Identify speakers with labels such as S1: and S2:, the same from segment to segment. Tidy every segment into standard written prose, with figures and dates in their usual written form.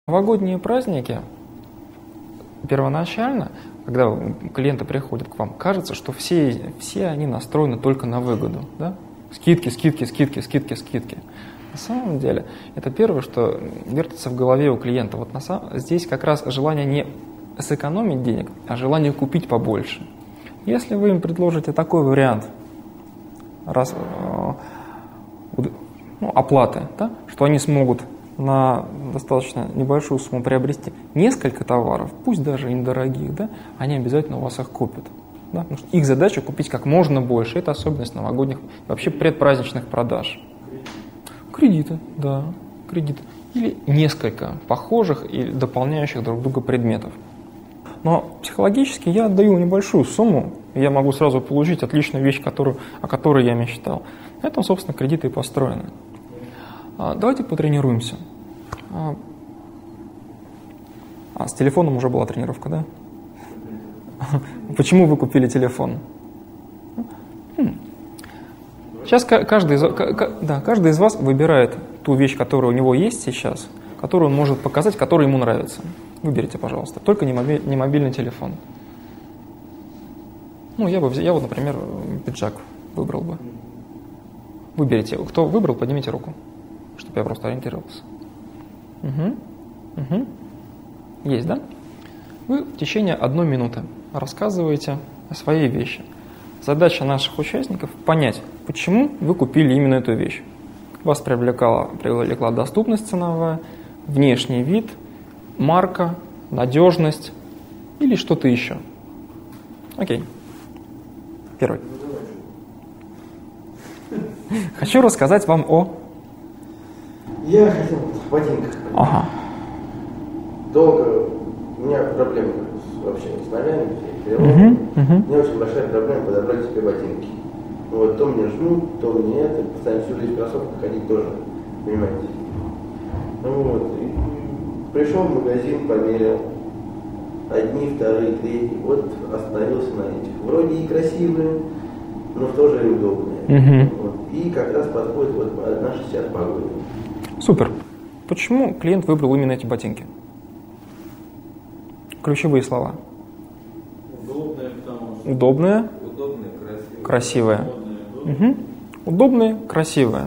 S1: Новогодние праздники первоначально, когда клиенты приходят к вам, кажется, что все они настроены только на выгоду. Да? Скидки, скидки, скидки, скидки, скидки. На самом деле, это первое, что вертится в голове у клиента. Вот здесь как раз желание не сэкономить денег, а желание купить побольше. Если вы им предложите такой вариант оплаты, да, что они смогут на достаточно небольшую сумму приобрести несколько товаров, пусть даже и недорогих, да, они обязательно у вас их купят. Да, потому что их задача купить как можно больше. Это особенность новогодних, вообще предпраздничных продаж. Кредиты, да, кредиты. Или несколько похожих и дополняющих друг друга предметов. Но психологически я отдаю небольшую сумму, и я могу сразу получить отличную вещь, о которой я мечтал. На этом, собственно, кредиты и построены. Давайте потренируемся. С телефоном уже была тренировка, да? Почему вы купили телефон? Сейчас каждый из вас выбирает ту вещь, которая у него есть сейчас, которую он может показать, которая ему нравится. Выберите, пожалуйста. Только не мобильный телефон. Я вот, например, пиджак выбрал бы. Выберите. Кто выбрал, поднимите руку, чтобы я просто ориентировался. Угу. Есть, да? Вы в течение 1 минуты рассказываете о своей вещи. Задача наших участников – понять, почему вы купили именно эту вещь. Вас привлекла доступность ценовая, внешний вид, марка, надежность или что-то еще. Окей. Первый. Хочу рассказать вам о...
S2: Я хотел в ботинках.
S1: Ага.
S2: Долго у меня проблемы вообще с ногами. У меня очень большая проблема подобрать себе ботинки. Вот, то мне жмут, то мне это. Постоянно всю жизнь в кроссовках ходить тоже, понимаете. И пришел в магазин, померил. Одни, вторые, третьи. Вот остановился на этих. Вроде и красивые, но тоже и удобные. Вот. И как раз подходит под наши сейчас погоды.
S1: Супер. Почему клиент выбрал именно эти ботинки? Ключевые слова.
S3: Удобные, потому что...
S1: Удобные,
S3: красивые.
S1: Красивые. Удобные, красивые.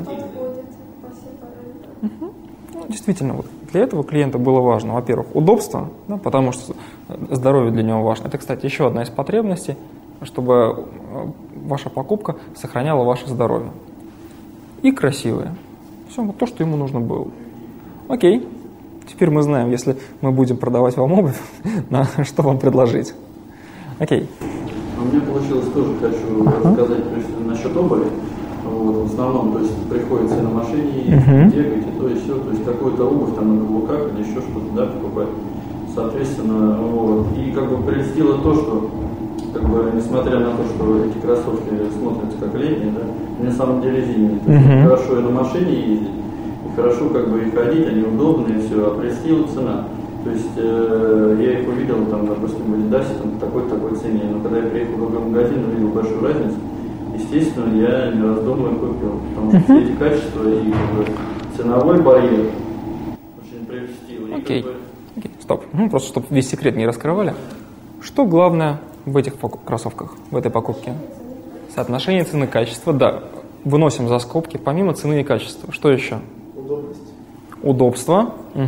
S1: Действительно, вот для этого клиента было важно, во-первых, удобство, да, потому что здоровье для него важно. Это, кстати, еще одна из потребностей, чтобы ваша покупка сохраняла ваше здоровье. И красивые. Все, вот то, что ему нужно было. Окей. Теперь мы знаем, если мы будем продавать вам обувь, что вам предложить. Окей.
S3: У меня получилось тоже, хочу рассказать насчет обуви. Вот, в основном, то есть приходится на машине бегать, и то, и все, то есть какую-то обувь там на каблуках или еще что-то, да, покупать. Соответственно, вот. И как бы прельстило то, что, как бы, несмотря на то, что эти кроссовки смотрятся как летние, да, на самом деле зимние. То есть хорошо и на машине ездить, и хорошо как бы и ходить, они удобные, все, а прельстила цена. То есть я их увидел, там, допустим, в Адидасе, там, такой цене, но когда я приехал в другой магазин, увидел большую разницу, естественно, я не раздумывая купил, потому что все эти качества и как бы, ценовой барьер очень прельстил.
S1: Окей, стоп, просто чтобы весь секрет не раскрывали. Что главное в этих кроссовках, в этой покупке? Соотношение цены и качества, да, выносим за скобки, помимо цены и качества. Что еще?
S2: Удобность.
S1: Удобство.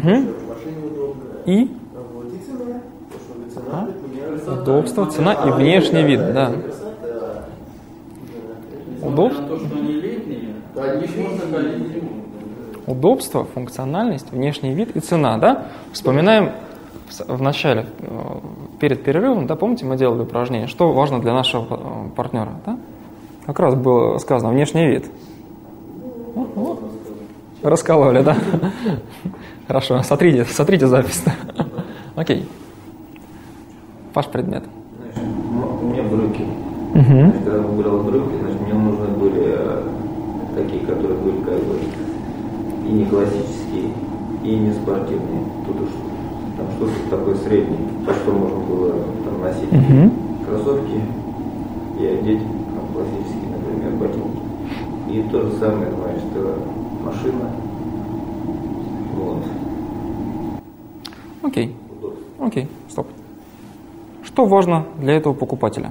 S1: И? Удобство, цена и внешний вид, да. Удобство, функциональность, внешний вид и цена, да? Вспоминаем в начале, перед перерывом, да, помните, мы делали упражнение, что важно для нашего партнера, да? Как раз было сказано, внешний вид. Раскололи, да? Хорошо, сотрите запись. Окей. Ваш предмет.
S4: Знаешь, у меня брюки. Когда я выбирал брюки, значит, мне нужны были такие, которые были как бы и не классические, и не спортивные. Тут уж там что-то такое среднее, то, что можно было там носить кроссовки и одеть там, классические, например, ботинки. И то же самое, значит, машина. Вот.
S1: Окей. Окей, стоп. Что важно для этого покупателя?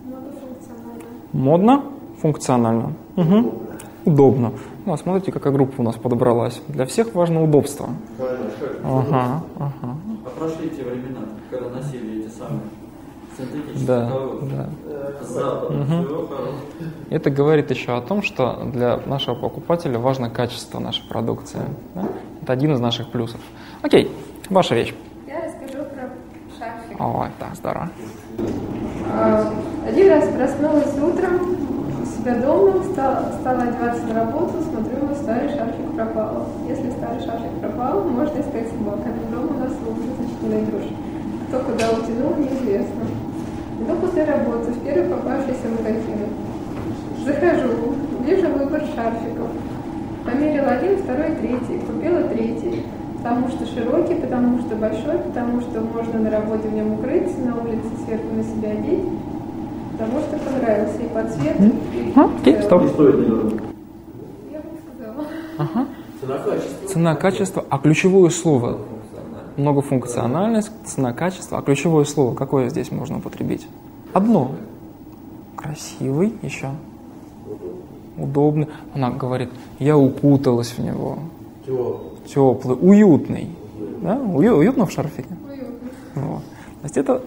S1: Модно, функционально. Угу. Удобно. Ну, смотрите, какая группа у нас подобралась. Для всех важно удобство. Ага.
S3: А прошли те времена, когда носили эти самые синтетические
S1: да.
S3: Запад.
S1: Это говорит еще о том, что для нашего покупателя важно качество нашей продукции. Да? Это один из наших плюсов. Окей, ваша вещь.
S5: Я расскажу про шарфик.
S1: Ой, да, здорово.
S5: Один раз проснулась утром у себя дома, стала одеваться на работу, смотрю, мой старый шарфик пропал. Если старый шарфик пропал, можно искать собаками. Дома у нас значительная игрушка. Кто куда утянул, неизвестно. Иду после работы в первый попавшийся магазин. Захожу, вижу выбор шарфиков. Померила один, второй, третий. Купила третий. Потому что широкий, потому что большой, потому что можно на работе в нем укрыться, на улице сверху на себя одеть. Потому что понравился и по цвету, и
S1: стоп.
S5: Я бы сказала.
S1: Ага. Цена-качество. А ключевое слово? Многофункциональность, цена-качество. А ключевое слово какое здесь можно употребить? Одно. Красивый еще. Удобный. Она говорит, я укуталась в него. Теплый, уютный. Да? Уютно в шарфике?
S5: Уютно.
S1: Вот. То есть это...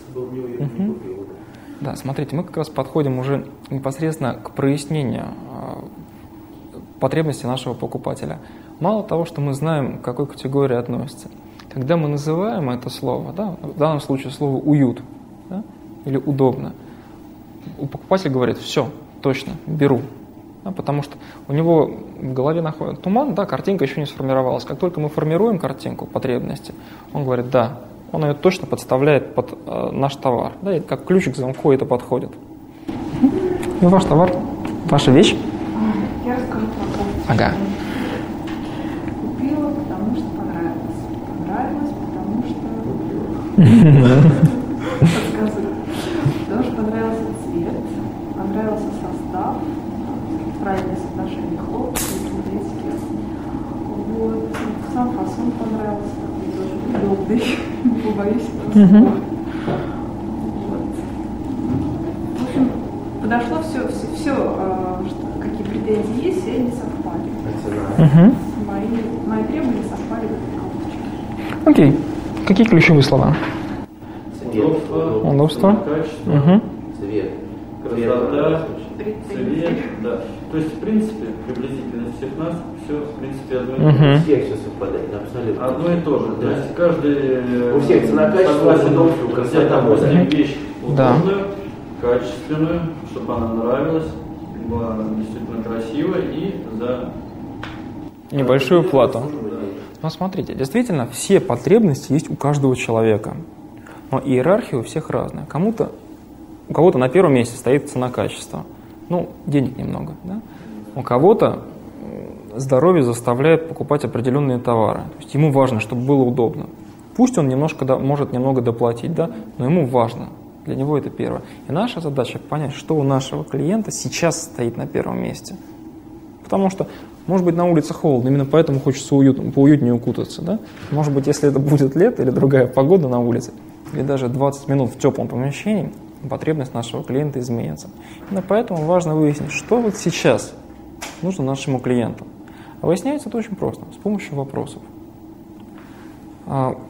S1: Да, смотрите, мы как раз подходим уже непосредственно к прояснению потребностей нашего покупателя. Мало того, что мы знаем, к какой категории относится. Когда мы называем это слово, да, в данном случае слово «уют», да, или «удобно», у покупателя говорит, все, точно, беру. Да, потому что у него в голове находится туман, да, картинка еще не сформировалась. Как только мы формируем картинку потребности, он говорит, да, он ее точно подставляет под наш товар. Да, и как ключик к замку это подходит. И ваш товар, ваша вещь?
S6: Я расскажу про полностью.
S1: Ага.
S6: Купила, потому что понравилось. Понравилось, потому что... Подсказываю. Потому что понравился цвет, понравился состав, правильное соотношение хлопка и синтетики. Вот. Сам фасон понравился, такой тоже удобный. Не побоюсь этого слова. Вот. В общем, подошло все, какие претензии есть, все не совпали. Мои требования совпали в этой коробочке.
S1: Окей. Какие ключевые слова? Удобство.
S3: Качество.
S2: Цвет.
S3: Красота. Цвет. Да. То есть, в принципе, приблизительно всех нас все, в принципе, одно и то же.
S2: У всех все совпадает, абсолютно.
S3: Одно и то же. То есть каждый
S2: у всех цена-качество,
S3: согласен,
S2: удобство, красота,
S3: допустим, вещь
S1: Да.
S3: удобную, качественную, чтобы она нравилась, была действительно красивая и за
S1: Небольшую плату. Но смотрите, действительно, все потребности есть у каждого человека. Но иерархия у всех разная. У кого-то на первом месте стоит цена-качество. Ну, денег немного. Да? У кого-то здоровье заставляет покупать определенные товары. То есть ему важно, чтобы было удобно. Пусть он может немного доплатить, да? Но ему важно. Для него это первое. И наша задача понять, что у нашего клиента сейчас стоит на первом месте. Потому что, может быть, на улице холодно, именно поэтому хочется поуютнее укутаться. Да? Может быть, если это будет лето или другая погода на улице, или даже 20 минут в теплом помещении, потребность нашего клиента изменится. Именно поэтому важно выяснить, что вот сейчас нужно нашему клиенту. А выясняется это очень просто, с помощью вопросов.